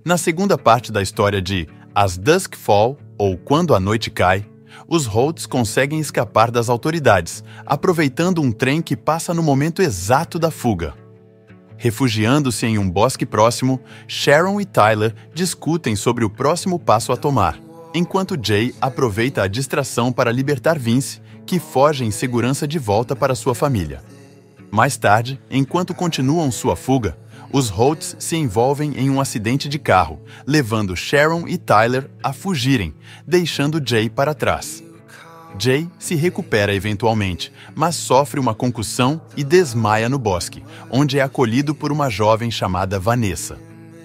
Na segunda parte da história de As Dusk Fall, ou Quando a Noite Cai, os Holtz conseguem escapar das autoridades, aproveitando um trem que passa no momento exato da fuga. Refugiando-se em um bosque próximo, Sharon e Tyler discutem sobre o próximo passo a tomar, enquanto Jay aproveita a distração para libertar Vince, que foge em segurança de volta para sua família. Mais tarde, enquanto continuam sua fuga, os Holtz se envolvem em um acidente de carro, levando Sharon e Tyler a fugirem, deixando Jay para trás. Jay se recupera eventualmente, mas sofre uma concussão e desmaia no bosque, onde é acolhido por uma jovem chamada Vanessa.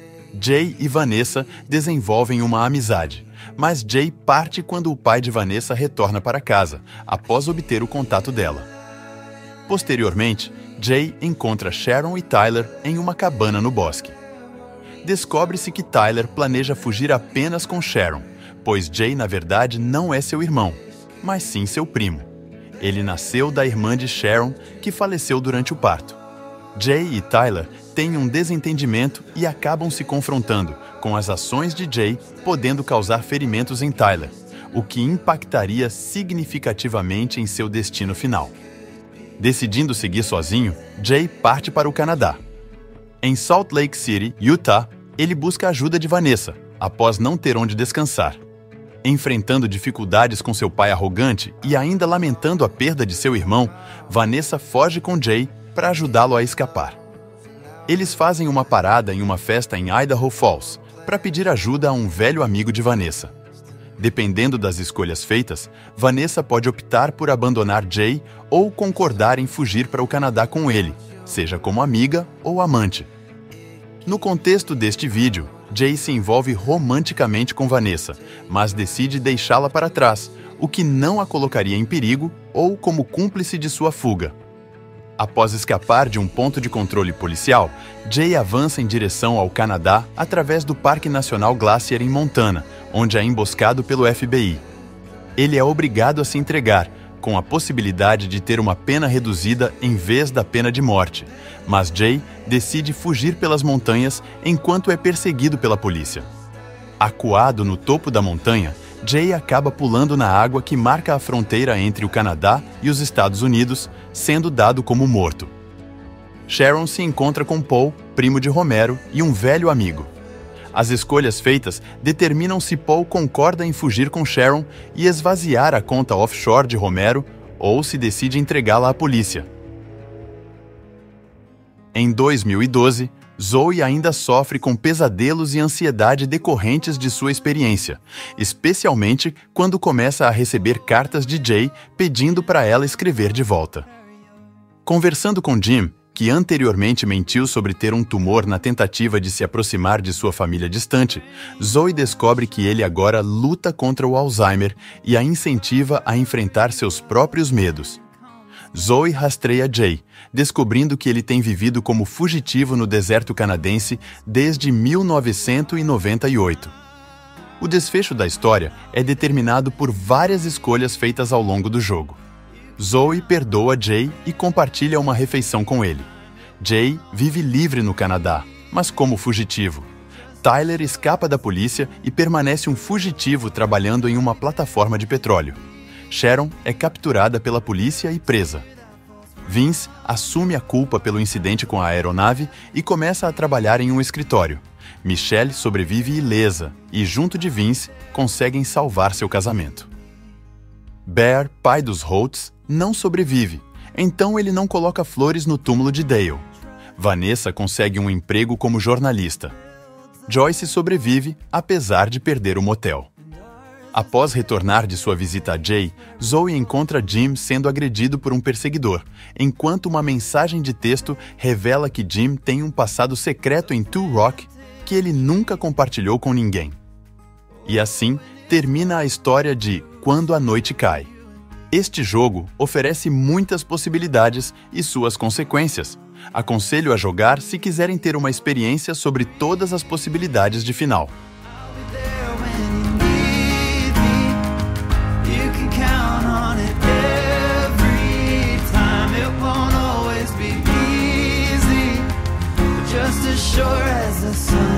Jay e Vanessa desenvolvem uma amizade, mas Jay parte quando o pai de Vanessa retorna para casa, após obter o contato dela. Posteriormente, Jay encontra Sharon e Tyler em uma cabana no bosque. Descobre-se que Tyler planeja fugir apenas com Sharon, pois Jay, na verdade, não é seu irmão, mas sim seu primo. Ele nasceu da irmã de Sharon, que faleceu durante o parto. Jay e Tyler têm um desentendimento e acabam se confrontando, com as ações de Jay podendo causar ferimentos em Tyler, o que impactaria significativamente em seu destino final. Decidindo seguir sozinho, Jay parte para o Canadá. Em Salt Lake City, Utah, ele busca a ajuda de Vanessa, após não ter onde descansar. Enfrentando dificuldades com seu pai arrogante e ainda lamentando a perda de seu irmão, Vanessa foge com Jay para ajudá-lo a escapar. Eles fazem uma parada em uma festa em Idaho Falls para pedir ajuda a um velho amigo de Vanessa. Dependendo das escolhas feitas, Vanessa pode optar por abandonar Jay ou concordar em fugir para o Canadá com ele, seja como amiga ou amante. No contexto deste vídeo, Jay se envolve romanticamente com Vanessa, mas decide deixá-la para trás, o que não a colocaria em perigo ou como cúmplice de sua fuga. Após escapar de um ponto de controle policial, Jay avança em direção ao Canadá através do Parque Nacional Glacier em Montana, onde é emboscado pelo FBI. Ele é obrigado a se entregar, com a possibilidade de ter uma pena reduzida em vez da pena de morte, mas Jay decide fugir pelas montanhas enquanto é perseguido pela polícia. Acuado no topo da montanha, Jay acaba pulando na água que marca a fronteira entre o Canadá e os Estados Unidos, sendo dado como morto. Sharon se encontra com Paul, primo de Romero, e um velho amigo. As escolhas feitas determinam se Paul concorda em fugir com Sharon e esvaziar a conta offshore de Romero ou se decide entregá-la à polícia. Em 2012, Zoe ainda sofre com pesadelos e ansiedade decorrentes de sua experiência, especialmente quando começa a receber cartas de Jay pedindo para ela escrever de volta. Conversando com Jim, que anteriormente mentiu sobre ter um tumor na tentativa de se aproximar de sua família distante, Zoe descobre que ele agora luta contra o Alzheimer e a incentiva a enfrentar seus próprios medos. Zoe rastreia Jay, descobrindo que ele tem vivido como fugitivo no deserto canadense desde 1998. O desfecho da história é determinado por várias escolhas feitas ao longo do jogo. Zoe perdoa Jay e compartilha uma refeição com ele. Jay vive livre no Canadá, mas como fugitivo. Tyler escapa da polícia e permanece um fugitivo trabalhando em uma plataforma de petróleo. Sharon é capturada pela polícia e presa. Vince assume a culpa pelo incidente com a aeronave e começa a trabalhar em um escritório. Michelle sobrevive ilesa e, junto de Vince, conseguem salvar seu casamento. Bear, pai dos Holtz, não sobrevive, então ele não coloca flores no túmulo de Dale. Vanessa consegue um emprego como jornalista. Joyce sobrevive, apesar de perder o motel. Após retornar de sua visita a Jay, Zoe encontra Jim sendo agredido por um perseguidor, enquanto uma mensagem de texto revela que Jim tem um passado secreto em Two Rock que ele nunca compartilhou com ninguém. E assim termina a história de Quando a Noite Cai. Este jogo oferece muitas possibilidades e suas consequências. Aconselho a jogar se quiserem ter uma experiência sobre todas as possibilidades de final. Just as sure as the sun